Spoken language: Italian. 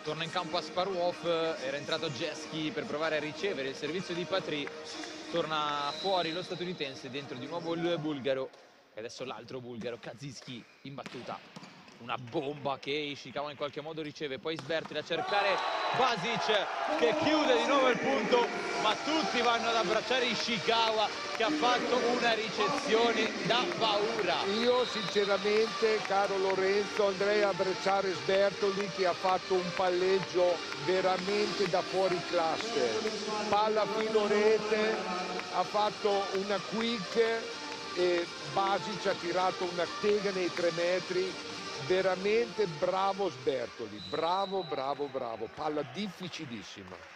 Torna in campo Asparuov, era entrato Jeski per provare a ricevere il servizio di Patry. Torna fuori lo statunitense, dentro di nuovo il bulgaro. E adesso l'altro bulgaro, Kaziski, in battuta. Una bomba che Ishikawa in qualche modo riceve, poi Sbertoli a cercare Basic che chiude di nuovo il punto, ma tutti vanno ad abbracciare Ishikawa che ha fatto una ricezione da paura. Io sinceramente, caro Lorenzo, andrei a abbracciare Sbertoli che ha fatto un palleggio veramente da fuori classe. Palla filo rete, ha fatto una quick e Basic ha tirato una tega nei 3 metri. Veramente bravo Sbertoli, bravo, bravo, bravo, palla difficilissima.